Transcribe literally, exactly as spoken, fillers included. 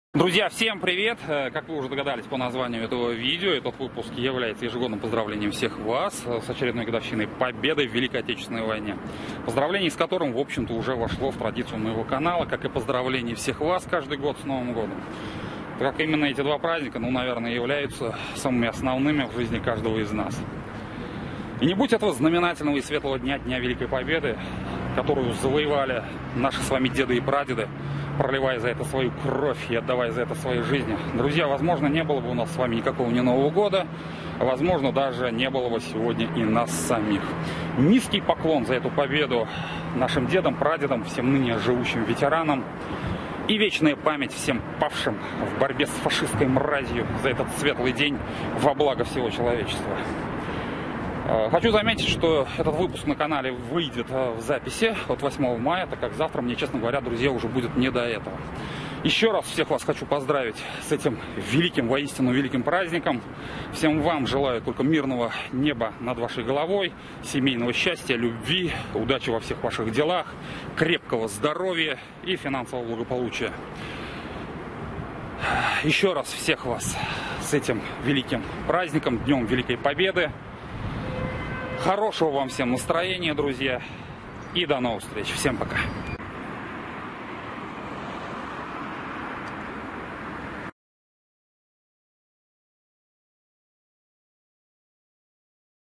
Друзья, всем привет! Как вы уже догадались по названию этого видео, этот выпуск является ежегодным поздравлением всех вас с очередной годовщиной победы в Великой Отечественной войне. Поздравление с которым, в общем-то, уже вошло в традицию моего канала, как и поздравление всех вас каждый год с Новым годом. Так как именно эти два праздника, ну, наверное, являются самыми основными в жизни каждого из нас. И не будь этого знаменательного и светлого дня, Дня Великой Победы, которую завоевали наши с вами деды и прадеды, проливая за это свою кровь и отдавая за это своей жизни. Друзья, возможно, не было бы у нас с вами никакого ни Нового года, возможно, даже не было бы сегодня и нас самих. Низкий поклон за эту победу нашим дедам, прадедам, всем ныне живущим ветеранам и вечная память всем павшим в борьбе с фашистской мразью за этот светлый день во благо всего человечества. Хочу заметить, что этот выпуск на канале выйдет в записи от восьмого мая, так как завтра мне, честно говоря, друзья, уже будет не до этого. Еще раз всех вас хочу поздравить с этим великим, воистину великим праздником. Всем вам желаю только мирного неба над вашей головой, семейного счастья, любви, удачи во всех ваших делах, крепкого здоровья и финансового благополучия. Еще раз всех вас с этим великим праздником, Днем Великой Победы. Хорошего вам всем настроения, друзья, и до новых встреч. Всем пока.